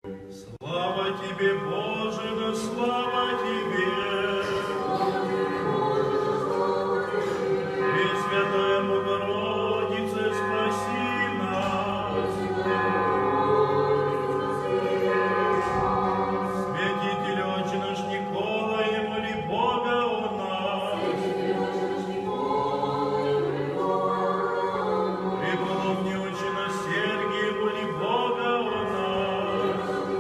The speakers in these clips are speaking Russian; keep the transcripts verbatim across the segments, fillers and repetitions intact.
Слава тебе, Боже, да слава тебе! Пресвятая Богородице, спаси нас! Святитель Отче наш Николай, моли Бога о нас! Преподобный Отче наш Сергий, моли Бога о нас!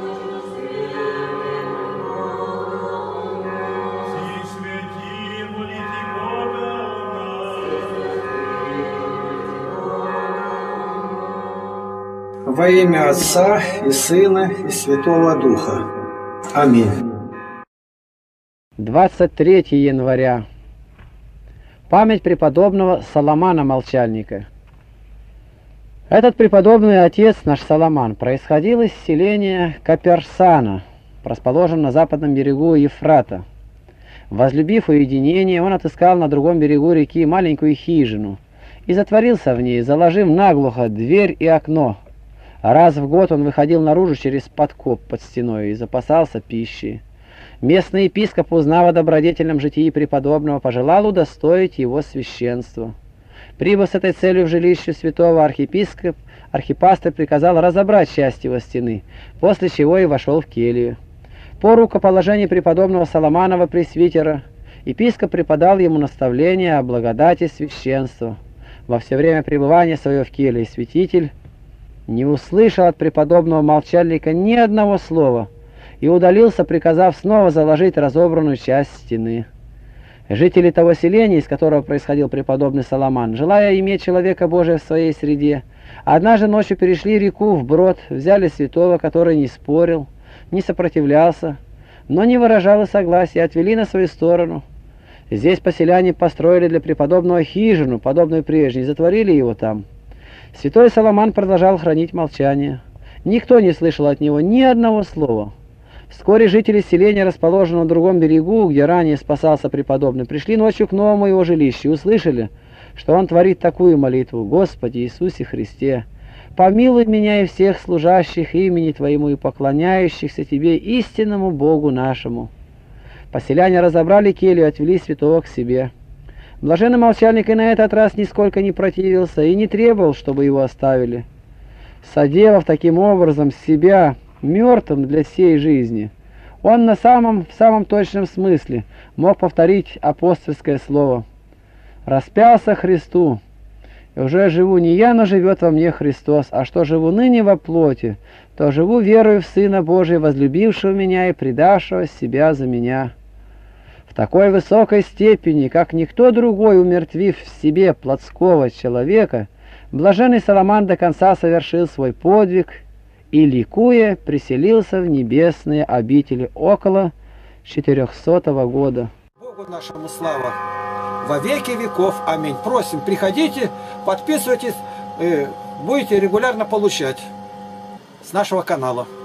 Все святые, молите Бога о нас! Во имя Отца и Сына и Святого Духа. Аминь. двадцать третьего января. Память преподобного Соломана Молчальника. Этот преподобный отец наш Соломан происходил из селения Каперсана, расположенного на западном берегу Ефрата. Возлюбив уединение, он отыскал на другом берегу реки маленькую хижину и затворился в ней, заложив наглухо дверь и окно. Раз в год он выходил наружу через подкоп под стеной и запасался пищей. Местный епископ, узнав о добродетельном житии преподобного, пожелал удостоить его священства. Прибыв с этой целью в жилище святого, архиепископ, архипастырь приказал разобрать часть его стены, после чего и вошел в келью. По рукоположению преподобного Соломанова пресвитера епископ преподал ему наставление о благодати священства. Во все время пребывания своего в келье святитель не услышал от преподобного молчальника ни одного слова и удалился, приказав снова заложить разобранную часть стены. Жители того селения, из которого происходил преподобный Соломан, желая иметь человека Божия в своей среде, однажды ночью перешли реку вброд, взяли святого, который не спорил, не сопротивлялся, но не выражал и согласия, отвели на свою сторону. Здесь поселяне построили для преподобного хижину, подобную прежней, затворили его там. Святой Соломан продолжал хранить молчание. Никто не слышал от него ни одного слова. Вскоре жители селения, расположенного на другом берегу, где ранее спасался преподобный, пришли ночью к новому его жилищу и услышали, что он творит такую молитву: «Господи Иисусе Христе, помилуй меня и всех служащих имени Твоему и поклоняющихся Тебе, истинному Богу нашему». Поселяне разобрали келью и отвели святого к себе. Блаженный молчальник и на этот раз нисколько не противился и не требовал, чтобы его оставили. Соделав таким образом себя мертвым для всей жизни, он на самом, в самом точном смысле мог повторить апостольское слово: «Распялся Христу, и уже живу не я, но живет во мне Христос, а что живу ныне во плоти, то живу верою в Сына Божия, возлюбившего меня и предавшего себя за меня». В такой высокой степени, как никто другой, умертвив в себе плотского человека, блаженный Соломан до конца совершил свой подвиг и, ликуя, приселился в небесные обители около четырехсотого года. Богу нашему слава во веки веков. Аминь. Просим, приходите, подписывайтесь, будете регулярно получать с нашего канала.